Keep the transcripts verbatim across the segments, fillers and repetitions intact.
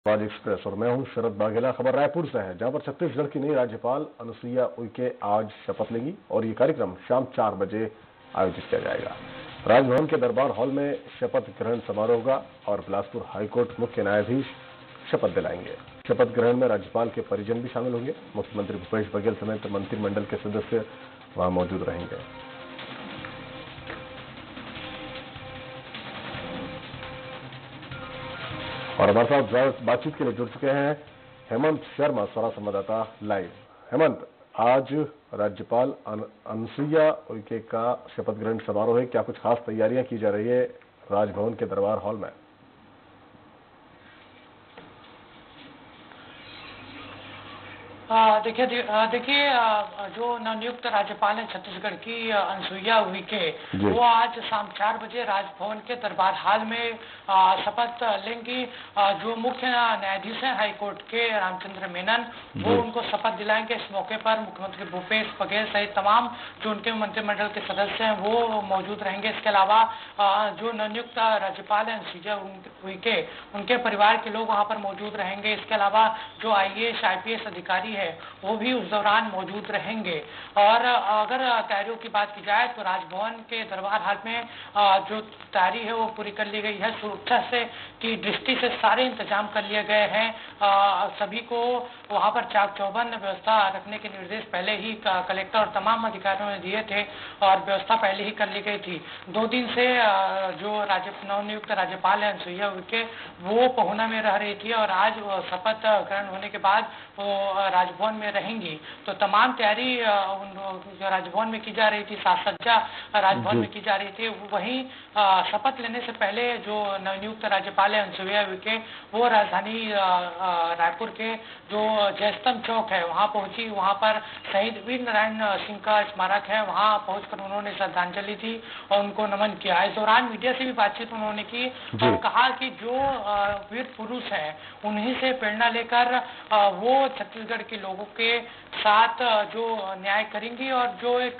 आज एक्सप्रेस और मैं हूं शरद बाघेला। खबर रायपुर से है, जहां पर छत्तीसगढ़ की नई राज्यपाल अनुसुईया उइके आज शपथ लेंगी और ये कार्यक्रम शाम चार बजे आयोजित किया जाएगा। राजभवन के दरबार हॉल में शपथ ग्रहण समारोह होगा और बिलासपुर हाईकोर्ट मुख्य न्यायाधीश शपथ दिलाएंगे। शपथ ग्रहण में राज्यपाल के परिजन भी शामिल होंगे। मुख्यमंत्री भूपेश बघेल समेत मंत्रिमंडल के सदस्य वहां मौजूद रहेंगे। और हमारे साथ बातचीत के लिए जुड़ चुके हैं हेमंत शर्मा, स्वरा संवाददाता लाइव। हेमंत, आज राज्यपाल अनुसुईया उइके का शपथ ग्रहण समारोह है, क्या कुछ खास तैयारियां की जा रही है राजभवन के दरबार हॉल में? देखिए देखिए जो नवनियुक्त राज्यपाल है छत्तीसगढ़ की अनुसुईया उइके, वो आज शाम चार बजे राजभवन के दरबार हॉल में शपथ लेंगी। जो मुख्य न्यायाधीश हैं हाईकोर्ट के रामचंद्र मेनन, वो उनको शपथ दिलाएंगे। इस मौके पर मुख्यमंत्री भूपेश बघेल सहित तमाम जो उनके मंत्रिमंडल के सदस्य हैं वो मौजूद रहेंगे। इसके अलावा जो नवनियुक्त राज्यपाल है अनुसुईया उइके, उनके परिवार के लोग वहाँ पर मौजूद रहेंगे। इसके अलावा जो I A S I P S अधिकारी है वो भी उस दौरान मौजूद रहेंगे। और अगर तैयारियों की बात की जाए तो राजभवन के दरबार हॉल में जो तैयारी है वो पूरी कर ली गई है। सुरक्षा से की दृष्टि से सारे इंतजाम कर लिए गए हैं। सभी को वहां पर चाक चौबंद व्यवस्था रखने के निर्देश पहले ही कलेक्टर और तमाम अधिकारियों ने दिए थे और व्यवस्था पहले ही कर ली गई थी। दो दिन से जो राज्य नवनियुक्त राज्यपाल है अनुसुईया उइके, वो पहुना में रह रही थी और आज शपथ ग्रहण होने के बाद वो राजभवन में रहेंगी। तो तमाम तैयारी राजभवन में की जा रही थी, साज सज्जा राजभवन में की जा रही थी। वहीं शपथ लेने से पहले जो नवनियुक्त राज्यपाल है अनुसुईया उइके, वो राजधानी रायपुर के जो जयस्तंभ चौक है वहां पहुंची। वहां पर शहीद वीर नारायण सिंह का स्मारक है, वहां पहुंचकर उन्होंने श्रद्धांजलि दी और उनको नमन किया। इस दौरान मीडिया से भी बातचीत उन्होंने की और कहा कि जो वीर पुरुष है उन्हीं से प्रेरणा लेकर वो छत्तीसगढ़ के लोगों के साथ जो न्याय करेंगी और जो एक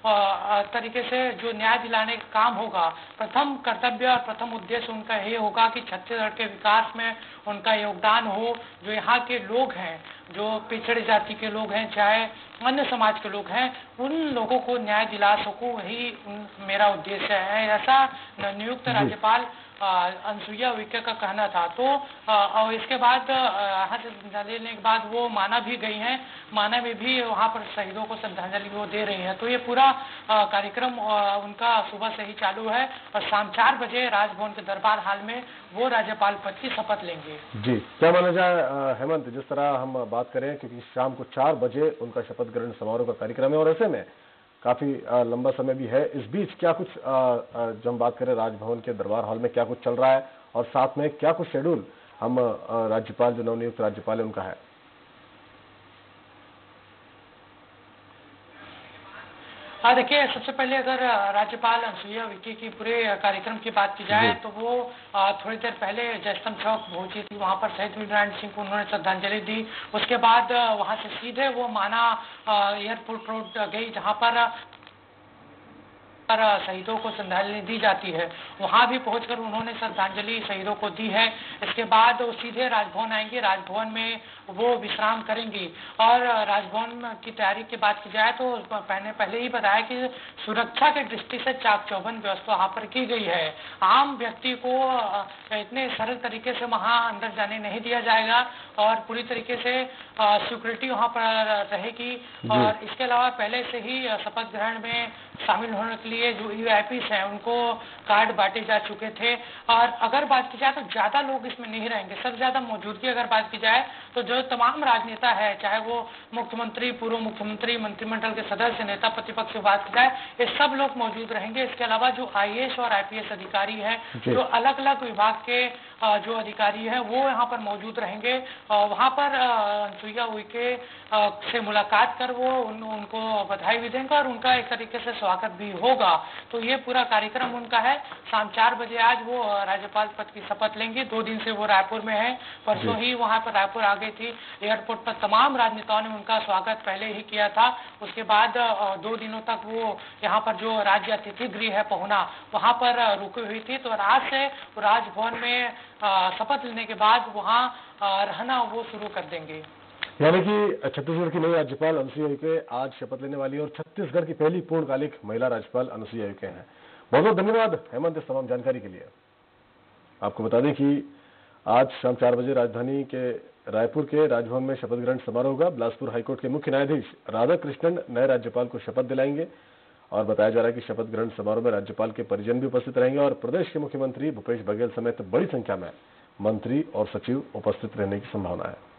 तरीके से जो न्याय दिलाने का काम होगा, प्रथम कर्तव्य और प्रथम उद्देश्य उनका ये होगा कि छत्तीसगढ़ के विकास में उनका योगदान हो। जो यहाँ के लोग हैं, जो पिछड़ी जाति के लोग हैं, चाहे अन्य समाज के लोग हैं, उन लोगों को न्याय दिला सकूं, वही मेरा उद्देश्य है, ऐसा नियुक्त राज्यपाल अनुसुईया उइके का कहना था। तो और इसके बाद यहाँ से श्रद्धांजलि लेने के बाद वो माना भी गई हैं। माना में भी वहाँ पर शहीदों को श्रद्धांजलि वो दे रही हैं। तो ये पूरा कार्यक्रम उनका सुबह से ही चालू है और शाम चार बजे राजभवन के दरबार हॉल में वो राज्यपाल पद की शपथ लेंगे। जी, क्या माना जाए हेमंत, जिस तरह हम बात करें क्योंकि शाम को चार बजे उनका शपथ ग्रहण समारोह का कार्यक्रम है और ऐसे में काफी लंबा समय भी है। इस बीच क्या कुछ जब हम बात करें राजभवन के दरबार हॉल में क्या कुछ चल रहा है और साथ में क्या कुछ शेड्यूल हम राज्यपाल जो नवनियुक्त राज्यपाल है उनका है? हाँ, देखिए, सबसे पहले अगर राज्यपाल अनुसुईया उइके की पूरे कार्यक्रम की बात की जाए तो वो थोड़ी देर पहले जयस्तंभ चौक पहुंची थी। वहां पर शहीद वीर नारायण सिंह को उन्होंने श्रद्धांजलि दी। उसके बाद वहां से सीधे वो माना एयरपोर्ट रोड गई, जहां पर शहीदों को श्रद्धांजलि दी जाती है। वहां भी पहुंचकर उन्होंने श्रद्धांजलि शहीदों को दी है। इसके बाद वो सीधे राजभवन आएंगे, राजभवन में वो विश्राम करेंगी। और राजभवन की तैयारी की बात की जाए तो मैंने पहले ही बताया कि सुरक्षा की दृष्टि से चाक चौबंद व्यवस्था वहां पर की गई है। आम व्यक्ति को इतने सरल तरीके से वहां अंदर जाने नहीं दिया जाएगा और पूरी तरीके से सिक्योरिटी वहां पर रहेगी। और इसके अलावा पहले से ही शपथ ग्रहण में शामिल होने के लिए जो यू आई पी हैं उनको कार्ड बांटे जा चुके थे। और अगर बात की जाए तो ज्यादा लोग इसमें नहीं रहेंगे। सबसे ज्यादा मौजूदगी अगर बात की जाए तो जो तमाम राजनेता है, चाहे वो मुख्यमंत्री, पूर्व मुख्यमंत्री, मंत्रिमंडल के सदस्य, नेता प्रतिपक्ष की बात की जाए, ये सब लोग मौजूद रहेंगे। इसके अलावा जो आई ए एस और आई पी एस अधिकारी हैं, जो अलग अलग विभाग के जो अधिकारी हैं, वो यहाँ पर मौजूद रहेंगे। वहां पर अनुसुईया उइके से मुलाकात कर वो उन, उनको बधाई भी देंगे और उनका एक तरीके से स्वागत भी होगा। तो ये पूरा कार्यक्रम उनका है। शाम चार बजे आज वो राज्यपाल पद की शपथ लेंगे। दो दिन से वो रायपुर में है, परसों ही वहां पर रायपुर आ गई थी। एयरपोर्ट पर तमाम राजनेताओं ने उनका स्वागत पहले ही किया था। उसके बाद दो दिनों तक वो यहाँ पर जो राज्य अतिथि गृह है पहुना, वहां पर रुकी हुई थी। तो आज से राजभवन में शपथ लेने के बाद वहाँ रहना वो शुरू कर देंगे। यानी कि छत्तीसगढ़ की नई राज्यपाल अनुसुईया उइके आज शपथ लेने वाली है और छत्तीसगढ़ की पहली पूर्णकालिक महिला राज्यपाल अनुसुईया उइके हैं। बहुत बहुत धन्यवाद हेमंत इस तमाम जानकारी के लिए। आपको बता दें कि आज शाम चार बजे राजधानी के रायपुर के राजभवन में शपथ ग्रहण समारोह होगा। बिलासपुर हाईकोर्ट के मुख्य न्यायाधीश राधा कृष्णन नए राज्यपाल को शपथ दिलाएंगे और बताया जा रहा है कि शपथ ग्रहण समारोह में राज्यपाल के परिजन भी उपस्थित रहेंगे और प्रदेश के मुख्यमंत्री भूपेश बघेल समेत बड़ी संख्या में मंत्री और सचिव उपस्थित रहने की संभावना है।